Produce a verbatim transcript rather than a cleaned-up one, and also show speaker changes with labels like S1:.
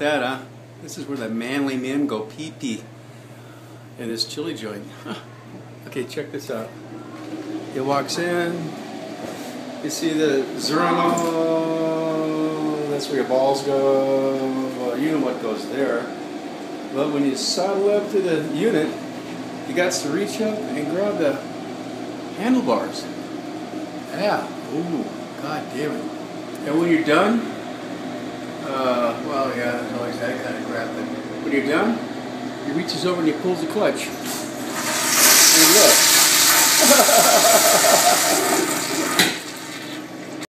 S1: that, huh? This is where the manly men go pee-pee in this chili joint. Huh. Okay, check this out. It walks in. You see the Zerno. That's where your balls go. Well, you know what goes there. But when you saddle up to the unit, you got to reach up and grab the handlebars. Yeah. Ooh, god damn it. And when you're done, uh, well, yeah, there's always that kind of crap. But when you're done, he reaches over and he pulls the clutch. And look.